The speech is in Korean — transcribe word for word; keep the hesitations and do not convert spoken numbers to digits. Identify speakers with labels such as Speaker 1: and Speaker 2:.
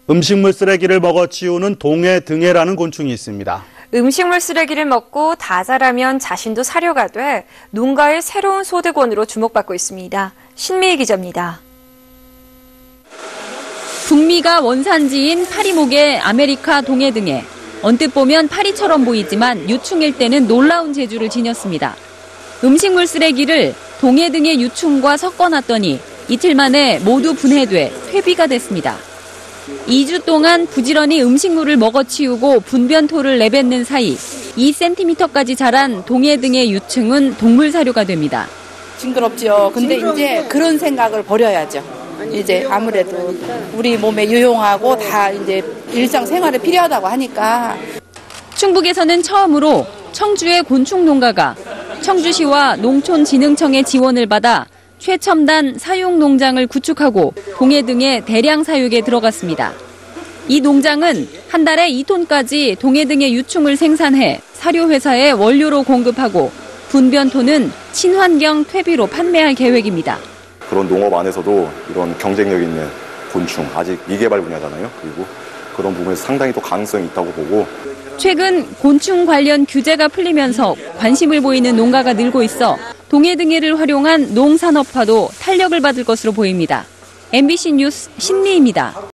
Speaker 1: 음식물 쓰레기를 먹어치우는 동해등해라는 곤충이 있습니다.
Speaker 2: 음식물 쓰레기를 먹고 다 자라면 자신도 사료가 돼 농가의 새로운 소득원으로 주목받고 있습니다. 신미희 기자입니다.
Speaker 3: 북미가 원산지인 파리목의 아메리카 동해등해. 언뜻 보면 파리처럼 보이지만 유충일 때는 놀라운 재주를 지녔습니다. 음식물 쓰레기를 동해등해 유충과 섞어놨더니 이틀 만에 모두 분해돼 퇴비가 됐습니다. 이 주 동안 부지런히 음식물을 먹어치우고 분변토를 내뱉는 사이 이 센티미터까지 자란 동해등해 유충은 동물 사료가 됩니다.
Speaker 4: 징그럽죠. 근데 이제 그런 생각을 버려야죠. 이제 아무래도 우리 몸에 유용하고 다 이제 일상생활에 필요하다고 하니까.
Speaker 3: 충북에서는 처음으로 청주의 곤충 농가가 청주시와 농촌진흥청의 지원을 받아 최첨단 사육 농장을 구축하고 동해등해 대량 사육에 들어갔습니다. 이 농장은 한 달에 이 톤까지 동해등해 유충을 생산해 사료회사에 원료로 공급하고 분변토는 친환경 퇴비로 판매할 계획입니다.
Speaker 5: 그런 농업 안에서도 이런 경쟁력 있는 곤충, 아직 미개발 분야잖아요. 그리고 그런 부분에서 상당히 또 가능성이 있다고 보고.
Speaker 3: 최근 곤충 관련 규제가 풀리면서 관심을 보이는 농가가 늘고 있어 동해등해를 활용한 농산업화도 탄력을 받을 것으로 보입니다. 엠비씨 뉴스 신미희입니다.